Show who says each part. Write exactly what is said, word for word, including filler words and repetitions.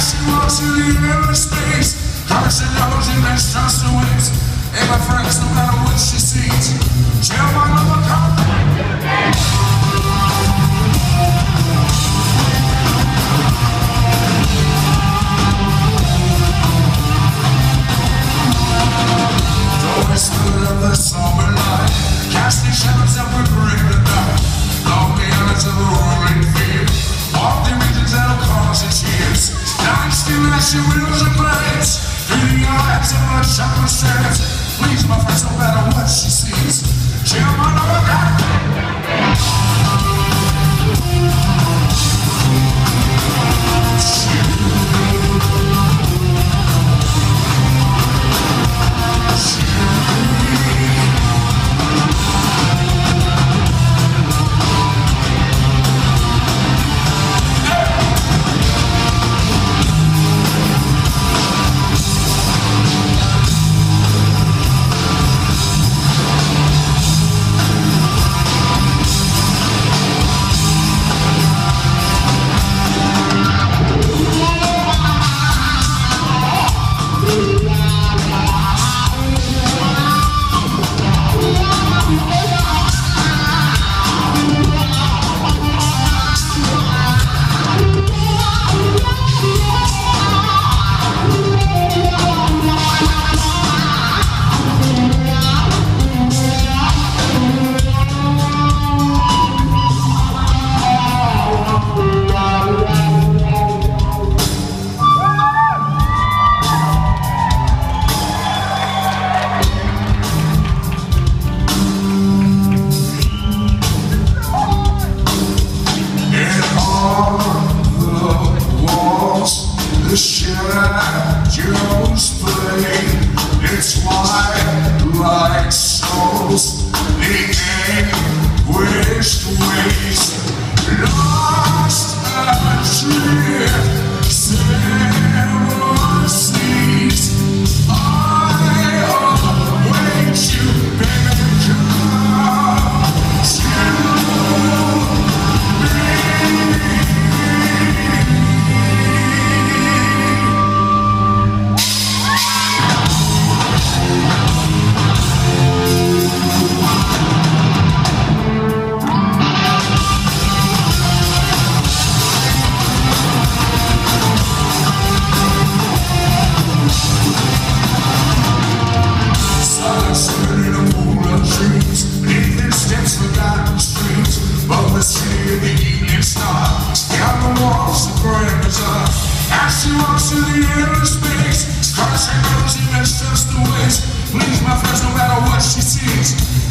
Speaker 1: she walks through the inner space, cursing knows and mistrusts the ways. And my friends, no matter what she sees, she'll wind up a cop. The whisper of the somber light, casting shadows that will bring the night. Long beyond to the roaring field, walk the regions that'll cause her tears. Night still as she wills and blades, through the eyes of her chocolate sands. Please, my friends, no matter what she sees, she'll run over that. The shadows play, it's twilight souls, the anguished ways, lost adrift, several seas. I await you, baby, come to as she walks through the inner space, cursing knows and mistrusts the ways. Please, my friends, no matter what she sees,